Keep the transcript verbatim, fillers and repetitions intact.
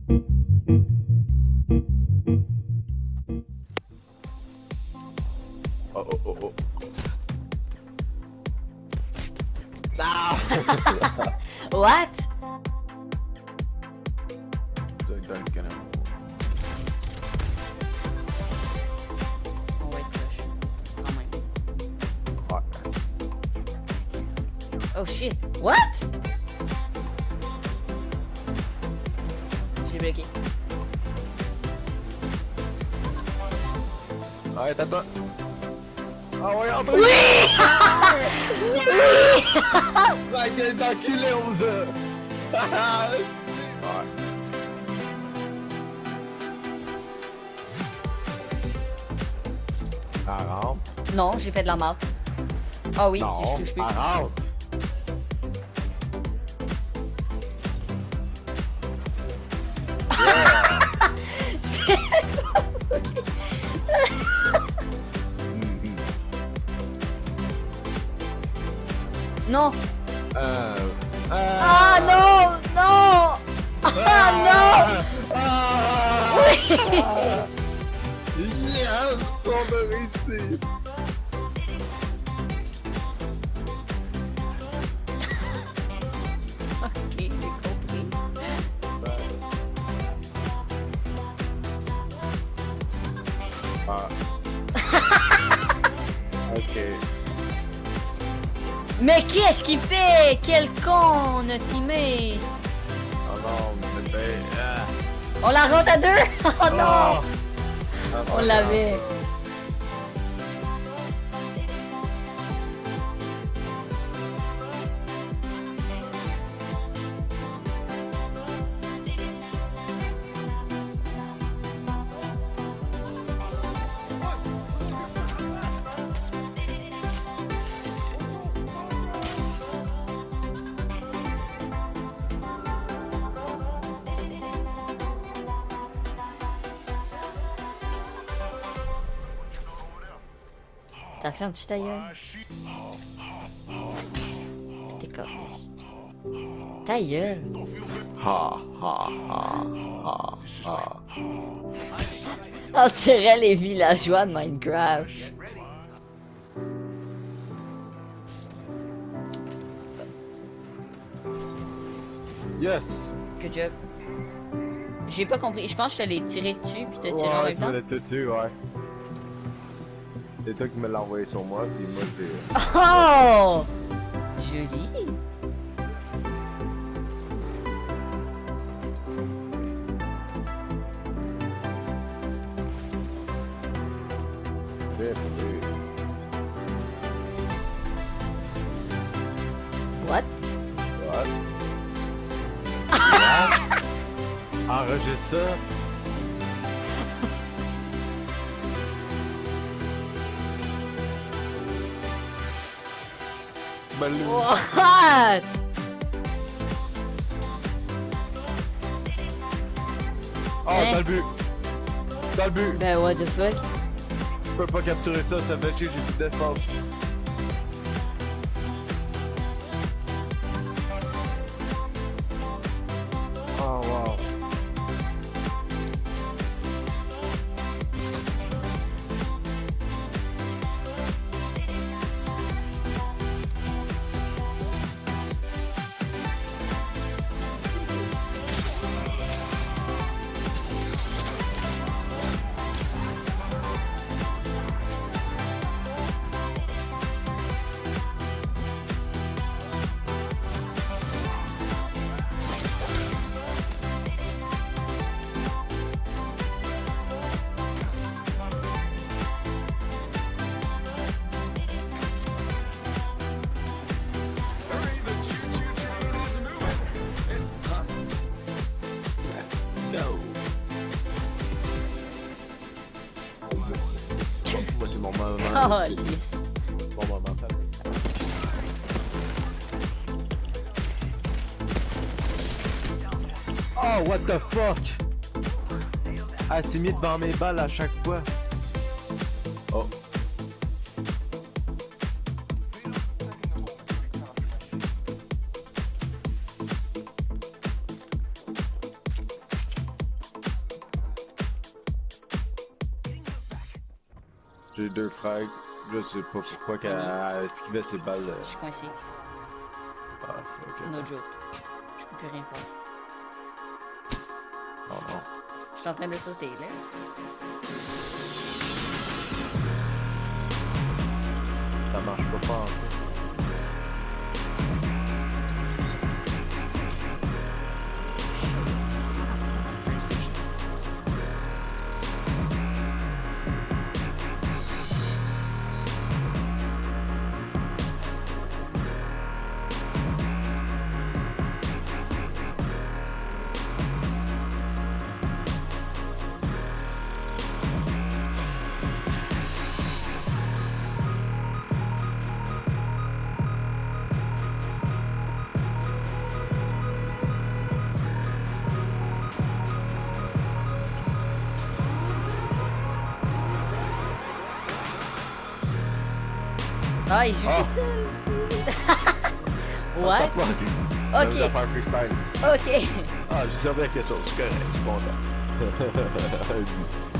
Oh oh oh oh. Ah! What? Dun, dun, dun, dun. On va être proche. Quand même. Ouais. Oh shit. What? J'ai bloqué. Ouais, t'as pas. Ah ouais, André! Oui! La gueule d'enculé, on se... Ouais. Elle rentre. Non, j'ai fait de la merde. Ah oui, Non, je touche plus. elle rentre. Non! Euh... Ah euh... non! Non! Ah non! Ah! Oui! Yes! On a réussi! Ok, j'ai compris. Ah. Ok. Mais qu'est-ce qu'il fait? Quel con, notre teammate! Oh non, mais ben... Ah. On la rentre à deux? Oh non! Oh. Ah, On l'avait. T'as fait un petit ta gueule? T'es correct. Ta gueule! Ha ha ha ha ha. On dirait les villageois de Minecraft. Yes! Good job. J'ai pas compris. Je pense que je te l'ai tiré dessus puis t'as tiré en Ouais, même tu temps. me l'as tiré dessus, ouais. C'est toi qui me l'as envoyé sur moi, puis moi je l'ai... Oh! Joli. What? What? What? Enregistre ça. Balou. What? Oh, Hein? dans le but! Dans le but! Ben what the fuck? Je peux pas capturer ça, ça me fait chier, j'ai plus d'espace. Oh wow. Moi c'est mon moment. Oh yes. Mon moment. Oh what the fuck! Elle s'est mis devant mes balles à chaque fois. Oh. J'ai deux frags. Je sais pas pourquoi qu'elle esquivait ses balles. Je suis coincé. Ah, ok. No joke. Je peux plus rien faire. Oh non. Je suis en train de sauter là. Ça marche pas pas en fait. Ah, il joue Oh. tout seul. What? Ok. Je vais faire freestyle. Ok. Ah, j'ai servi à quelque chose, c'est correct, je suis content.